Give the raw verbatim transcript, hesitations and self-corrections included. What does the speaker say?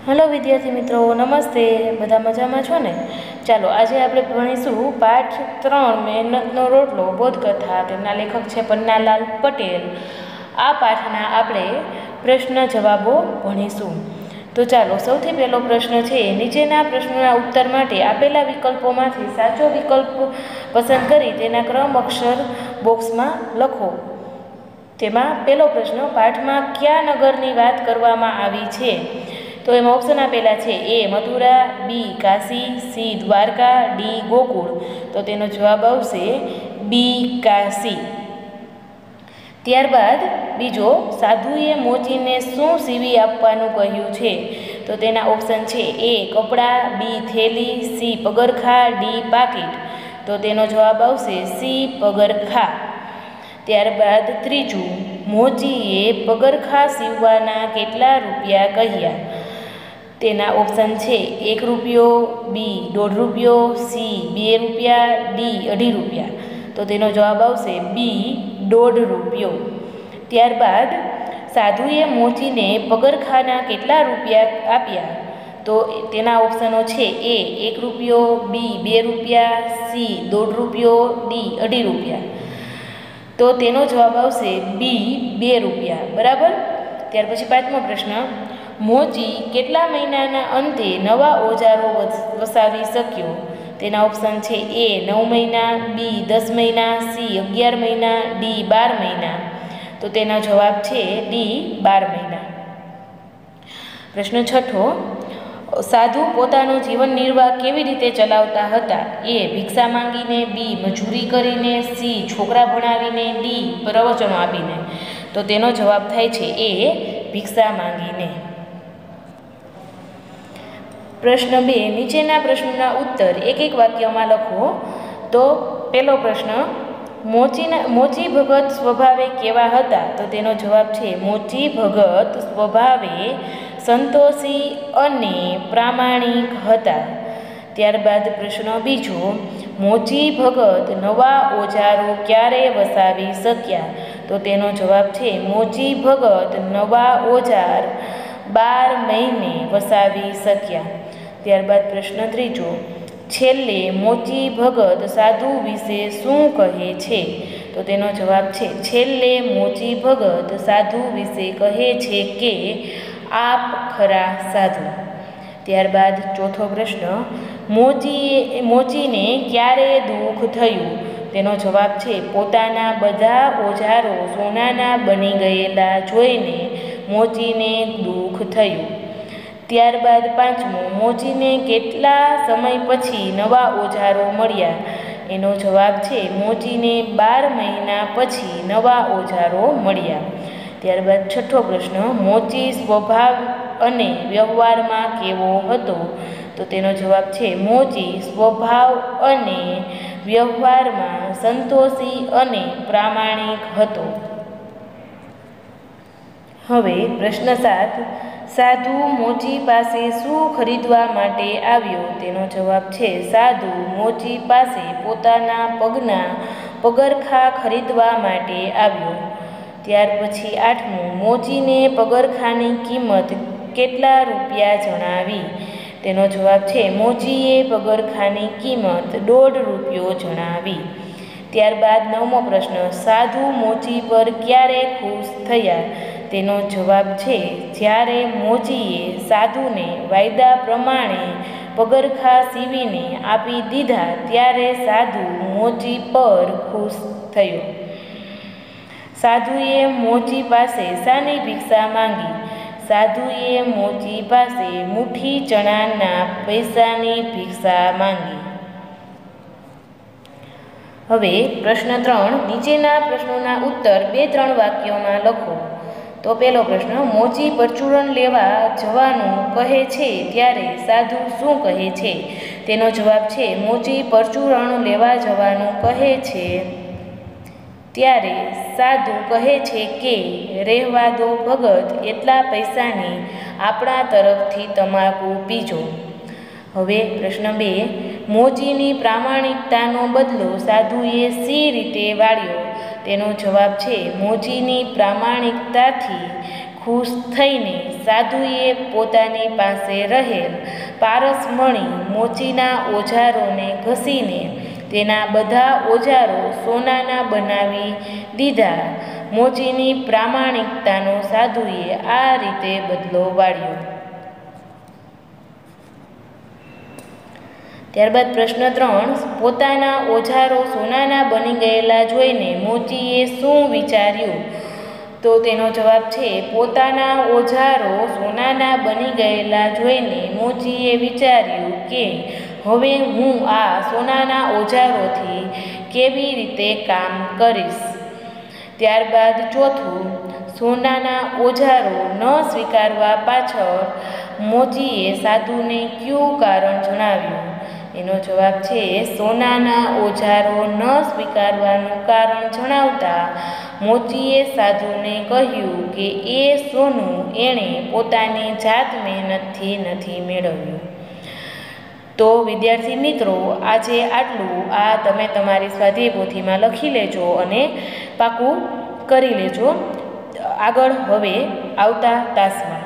Hello विद्यार्थी मित्रों, नमस्ते। बधा मजामां छो ने? चालो आज आपणे भणीशुं पाठ त्रण मेहनतनो रोटलो बोधकथा। तेमना लेखक छे पन्नालाल पटेल। आ पाठना आपणे प्रश्न जवाबो भणीशुं। तो चालो सौथी पहेलो प्रश्न छे, नीचेना प्रश्नोना उत्तर माटे आपेला विकल्पोमांथी साचो विकल्प पसंद करी तेना क्रम अक्षर बोक्समां लखो। तेमां पहेलो प्रश्न, पाठमां क्या नगरनी वात करवामां आवी छे? तो एम ऑप्शन आपेला है A Mathura, B Kashi, C Dwarka, D Gokul. तो तेनो जवाब आवशे बी काशी। त्यारबाद बीजो, साधुए मोचीने शुं सीवी आपवानुं कह्युं छे? तो तेना ऑप्शन है ए कपड़ा, बी थेली, सी पगरखा, डी पाकीट। तो तेनो जवाब आवशे सी पगरखा। त्यारबाद त्रीजू, मोचीए पगरखा सीववाना केटला रूपिया कह्या? तेना ऑप्शन है एक रुपयो, बी दौड़ रुपयो, सी बे रुपया, डी अढ़ी रुपया। तो तेनो जवाब आवशे बी दौड़ रुपयो। त्यारबाद साधुए मोचीने पगरखाना केटला रुपया आप्या? तो तेना ऑप्शनो है ए एक रुपयो, बी बे रुपया, सी दौड़ रुपयो, डी अढ़ी रुपया। तो तेनो जवाब आवशे बी बे रुपया। बराबर। त्यार पछी पांचमो प्रश्न, मोची केटला महीनाना अंते नवा ओजारो वसावी शक्यो? तेना ऑप्शन है ए नौ महीना, बी दस महीना, सी अगियार महीना, डी बार महीना। तो तेना जवाब है डी बार महीना। प्रश्न छठो, साधु पोतानो जीवन निर्वाह केवी रीते चलावता हता? ए भिक्षा मांगीने, बी मजूरी करीने, सी छोकरा भणावीने, डी प्रवचनो आपीने। तो तेनो जवाब थाय छे ए भिक्षा मांगीने। प्रश्न बे, नीचेना प्रश्नोना उत्तर एक एक वाक्यमां लखो। तो पहलो प्रश्न, मोचीना मोची भगत स्वभावे केवा हता? तो तेनो जवाब है मोची भगत स्वभावे संतोषी अने प्रामाणिक हता। त्यारबाद प्रश्न बीजो, मोची भगत नवा ओजारो क्यारे वसावी शक्या? तो तेनो जवाब है मोची भगत नवा ओजार बार महीने वसावी शक्या। त्यारबाद प्रश्न त्रीजो, छेल्ले मोची भगत साधु विषे शुं कहे छे? तो तेनो जवाब है छेल्ले मोची भगत साधु विषे कहे छे के आप खरा साधु। त्यारबाद चौथो प्रश्न, मोचीए मोचीने क्यारे दुख थयुं? तेनो जवाब है पोताना बधा ओजारो सोनाना बनी गयेला जोईने मोचीने दुख थयुं। त्यारबाद पांचमो, मोचीने केटला समय पछी नवा ओजारो मळ्या? एनो जवाब है मोचीने बार महीना पछी नवा ओजारो मळ्या। त्यारबाद छठ्ठो प्रश्न, मोची स्वभाव अने व्यवहारमां केवो हतो? तो तेनो जवाब है मोची स्वभाव अने व्यवहारमां संतोषी अने प्रामाणिक हतो। हवे प्रश्न सात, साधु मोची पासे शुं खरीदवा माटे आव्यो? तेनो जवाब है साधु मोची पासे पोताना पगना पगरखा खरीदवा माटे आव्यो। त्यार पछी आठमो, मोचीने पगरखानी किंमत केटला रूपिया जणावी? तेनो जवाब है मोचीए पगरखानी किंमत दौड़ रूपियो जणावी। त्यारबाद नवमो प्रश्न, साधु मोची पर क्यारे खुश थया? तेनो जवाब है ज्यारे मोचीए साधुने वायदा प्रमाणे पगरखा सीवीने आपी दीधा त्यारे साधु मोची पर खुश थयो। साधुए मोची पासे शानी भिक्षा मांगी? साधुए मोची पासे मुठी चणाना पैसानी भिक्षा मांगी। हवे प्रश्न त्रण, नीचेना प्रश्नोना उत्तर बे त्रण वाक्योमां लखो। तो पहलो प्रश्न, मोची परचूरण लेवा जवानुं कहे छे त्यारे साधु शुं कहे छे? तेनो जवाब है मोची परचूरण लेवा जवानुं कहे छे त्यारे साधु कहे छे के रहेवा दो भगत, एटला पैसानी आपणा तरफथी तमाकू पीजो। हवे प्रश्न बे, मोचीनी प्रामाणिकतानो बदलो साधुए सी रीते वाळ्यो? तेनो जवाब है मोचीनी प्रामाणिकताथी ખુશ થઈને સાધુએ પોતાની પાસે રહેલ પારસમણી મોચીના ઓજારોને ઘસીને તેના બધા ઓજારો સોનાના બનાવી દીધા. મોચીની પ્રામાણિકતાનો સાધુએ આ રીતે બદલો વાળ્યો. ત્યારબાદ પ્રશ્ન ત્રણ. પોતાના ઓજારો સોનાના બની ગયેલા જોઈને મોચીએ શું વિચાર્યું? તો તેનો જવાબ છે પોતાના ઓજારો સોનાના બની ગયેલા જોઈને મોચીએ વિચાર્યું કે હવે હું આ સોનાના ઓજારોથી કેવી રીતે કામ કરીશ. ત્યારબાદ ચોથું. સોનાના ઓજારો ન સ્વીકારવા પાછળ મોચીએ સાધુને કયું કારણ જણાવ્યું? એનો જવાબ છે સોનાના ઓજારો ન સ્વીકારવાનું કારણ જણાવતા મોચીએ સાધુને કહ્યું કે એ સોનું એણે પોતાની જાત મહેનતથી નથી મેળવ્યું. તો વિદ્યાર્થી મિત્રો, આજે આટલું. આ તમે તમારી સ્વાધ્યાય પોથીમાં લખી લેજો અને પાકું કરી લેજો આગળ હવે આવતા તાસમાં.